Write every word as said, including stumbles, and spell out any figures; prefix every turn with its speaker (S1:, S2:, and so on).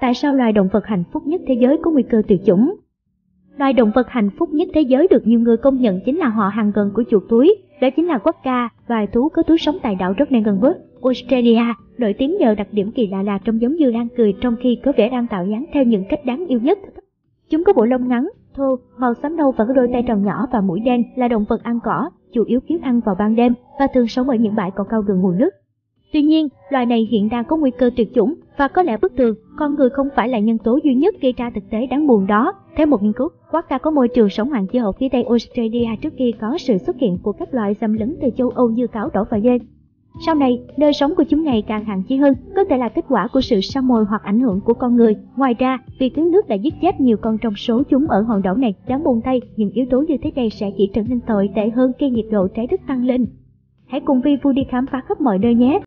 S1: Tại sao loài động vật hạnh phúc nhất thế giới có nguy cơ tuyệt chủng? Loài động vật hạnh phúc nhất thế giới được nhiều người công nhận chính là họ hàng gần của chuột túi, đó chính là quokka, loài thú có túi sống tại đảo rất nên gần với Australia, nổi tiếng nhờ đặc điểm kỳ lạ là trông giống như đang cười trong khi có vẻ đang tạo dáng theo những cách đáng yêu nhất. Chúng có bộ lông ngắn, thô, màu xám nâu và có đôi tay tròn nhỏ và mũi đen, là động vật ăn cỏ, chủ yếu kiếm ăn vào ban đêm và thường sống ở những bãi cỏ cao gần nguồn nước. Tuy nhiên, loài này hiện đang có nguy cơ tuyệt chủng và có lẽ bất thường, con người không phải là nhân tố duy nhất gây ra thực tế đáng buồn đó. Theo một nghiên cứu, quokka có môi trường sống hạn chế ở phía tây Australia trước khi có sự xuất hiện của các loài xâm lấn từ châu Âu như cáo đỏ và dê. Sau này, nơi sống của chúng ngày càng hạn chế hơn, có thể là kết quả của sự sa mồi hoặc ảnh hưởng của con người. Ngoài ra, việc thiếu nước đã giết chết nhiều con trong số chúng ở hòn đảo này. Đáng buồn thay, những yếu tố như thế này sẽ chỉ trở nên tồi tệ hơn khi nhiệt độ trái đất tăng lên. Hãy cùng Vi Vu đi khám phá khắp mọi nơi nhé!